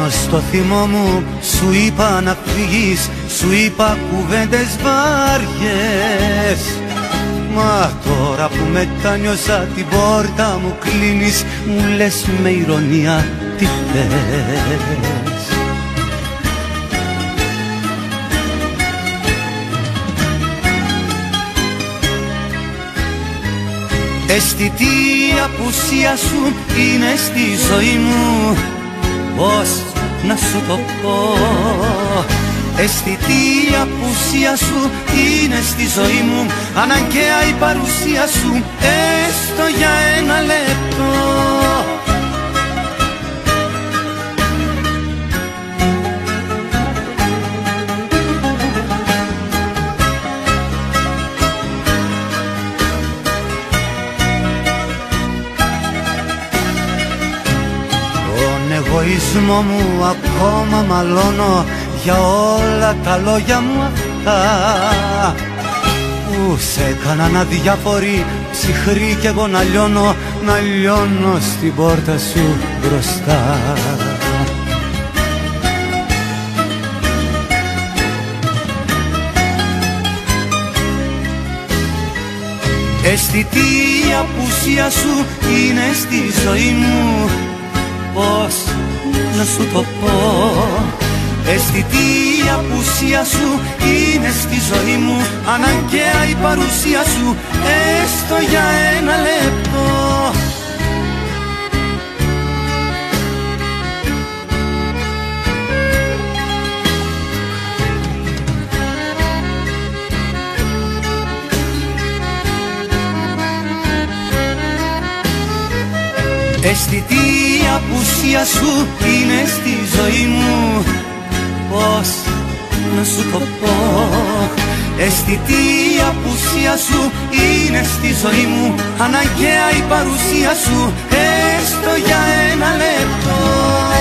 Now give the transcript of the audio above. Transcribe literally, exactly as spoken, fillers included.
Πάνω στο θυμό μου σου είπα να φύγεις, σου είπα κουβέντες βάριες. Μα τώρα που μετάνιωσα την πόρτα μου κλείνεις, μου λες με ηρωνία τι θες. Αισθητή απουσία σου είναι στη ζωή μου, πώς να σου το πω. Αισθητή απουσία σου είναι στη ζωή μου, αναγκαία η παρουσία σου, έστω για ένα λεπτό. Τον εγωισμό μου ακόμα μαλώνω για όλα τα λόγια μου αυτά που σε έκαναν αδιάφορη, ψυχρή κι εγώ να λιώνω, να λιώνω στην πόρτα σου μπροστά. Αισθητή η απουσία σου είναι στη ζωή μου, πώς να σου το πω. Αισθητή η απουσία σου είναι στη ζωή μου, αναγκαία η παρουσία σου, έστω για ένα λεπτό. Αισθητή η απουσία σου είναι στη ζωή μου, πώς να σου το πω. Αισθητή η απουσία σου είναι στη ζωή μου, αναγκαία η παρουσία σου, έστω για ένα λεπτό.